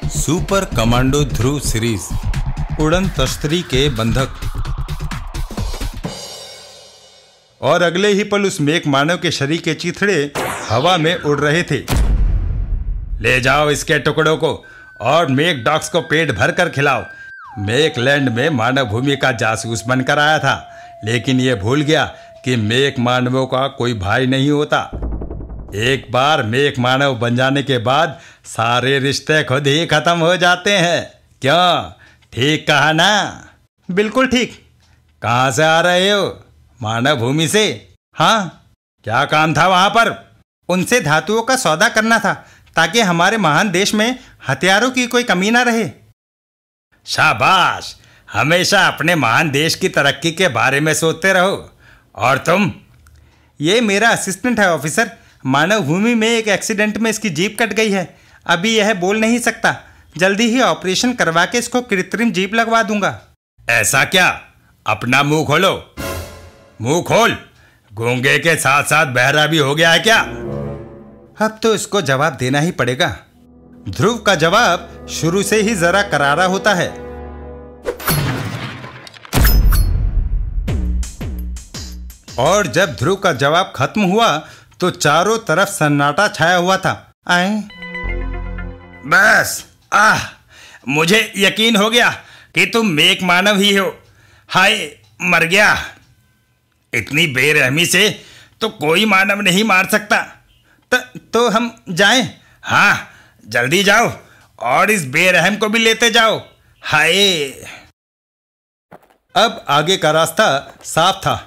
Super commando ध्रुव series उड़न तश्तरी के बंधक। और अगले ही पल उस मेघ मानव के शरीर के चिथड़े हवा में उड़ रहे थे। ले जाओ इसके टुकड़ों को और मेघ डॉग्स को पेट भर कर खिलाओ। मेघ लैंड में मानव भूमि का जासूस बनकर आया था, लेकिन ये भूल गया कि मेघ मानवों का कोई भाई नहीं होता। एक बार मेघ मानव बन जाने के बाद सारे रिश्ते खुद ही खत्म हो जाते हैं। क्यों, ठीक कहा ना? बिल्कुल ठीक। कहाँ से आ रहे हो? मानव भूमि से। हाँ, क्या काम था वहां पर? उनसे धातुओं का सौदा करना था ताकि हमारे महान देश में हथियारों की कोई कमी ना रहे। शाबाश, हमेशा अपने महान देश की तरक्की के बारे में सोचते रहो। और तुम? ये मेरा असिस्टेंट है ऑफिसर। मानव भूमि में एक एक्सीडेंट में इसकी जीभ कट गई है। अभी यह बोल नहीं सकता। जल्दी ही ऑपरेशन करवा के इसको कृत्रिम जीभ लगवा दूंगा। ऐसा क्या? अपना मुंह खोलो। मुंह खोल। गूंगे के साथ साथ बहरा भी हो गया है क्या? अब तो इसको जवाब देना ही पड़ेगा। ध्रुव का जवाब शुरू से ही जरा करारा होता है। और जब ध्रुव का जवाब खत्म हुआ तो चारों तरफ सन्नाटा छाया हुआ था। आए? बस, मुझे यकीन हो गया कि तुम मेघ मानव ही हो। हाय, मर गया। इतनी बेरहमी से तो कोई मानव नहीं मार सकता। तो हम जाएं? हाँ, जल्दी जाओ और इस बेरहम को भी लेते जाओ। हाय। अब आगे का रास्ता साफ था।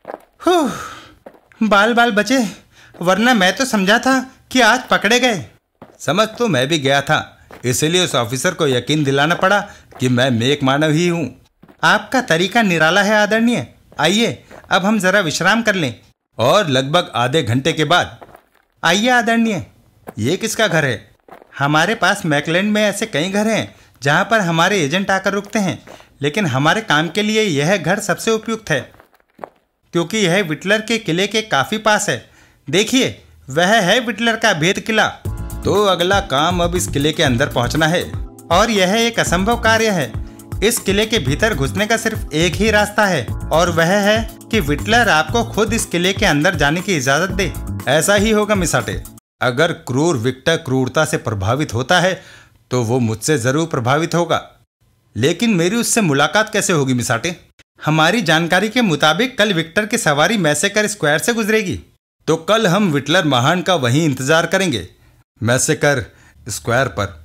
बाल बाल बचे, वरना मैं तो समझा था कि आज पकड़े गए। समझ तो मैं भी गया था, इसलिए उस ऑफिसर को यकीन दिलाना पड़ा कि मैं मेघ मानव ही हूँ। आपका तरीका निराला है आदरणीय। आइए, अब हम जरा विश्राम कर लें। और लगभग आधे घंटे के बाद, आइए आदरणीय, ये किसका घर है? हमारे पास मैकलैंड में ऐसे कई घर हैं जहाँ पर हमारे एजेंट आकर रुकते हैं, लेकिन हमारे काम के लिए यह घर सबसे उपयुक्त है क्योंकि यह विटलर के किले के काफी पास है। देखिए, वह है विटलर का भेद किला। तो अगला काम अब इस किले के अंदर पहुंचना है, और यह एक असंभव कार्य है। इस किले के भीतर घुसने का सिर्फ एक ही रास्ता है, और वह है कि विटलर आपको खुद इस किले के अंदर जाने की इजाजत दे। ऐसा ही होगा मिसाटे। अगर क्रूर विक्टर क्रूरता से प्रभावित होता है तो वो मुझसे जरूर प्रभावित होगा, लेकिन मेरी उससे मुलाकात कैसे होगी मिसाटे? हमारी जानकारी के मुताबिक कल विक्टर की सवारी मैसेकर स्क्वायर से गुजरेगी, तो कल हम विटलर महान का वहीं इंतजार करेंगे, मैसेकर स्क्वायर पर।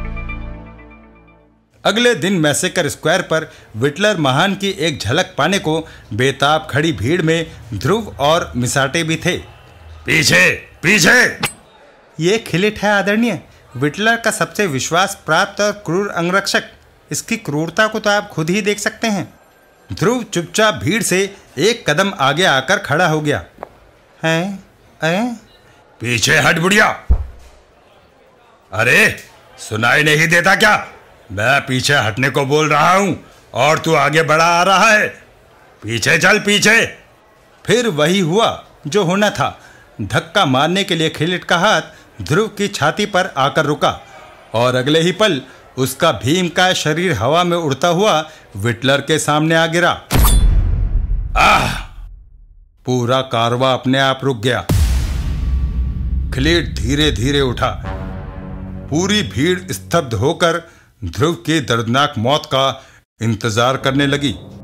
अगले दिन मैसेकर स्क्वायर पर विटलर महान की एक झलक पाने को बेताब खड़ी भीड़ में ध्रुव और मिसाटे भी थे। पीछे पीछे। ये खिलिट है आदरणीय, विटलर का सबसे विश्वास प्राप्त और क्रूर अंगरक्षक। इसकी क्रूरता को तो आप खुद ही देख सकते हैं। ध्रुव चुपचाप भीड़ से एक कदम आगे आकर खड़ा हो गया। हैं? पीछे हट बुढ़िया। अरे, सुनाई नहीं देता क्या? मैं पीछे हटने को बोल रहा हूं और तू आगे बढ़ा आ रहा है। पीछे चल, पीछे। फिर वही हुआ जो होना था। धक्का मारने के लिए खिलिट का हाथ ध्रुव की छाती पर आकर रुका, और अगले ही पल उसका भीम का शरीर हवा में उड़ता हुआ विटलर के सामने आ गिरा। पूरा कारवां अपने आप रुक गया। खिलिट धीरे धीरे उठा। पूरी भीड़ स्तब्ध होकर ध्रुव की दर्दनाक मौत का इंतजार करने लगी।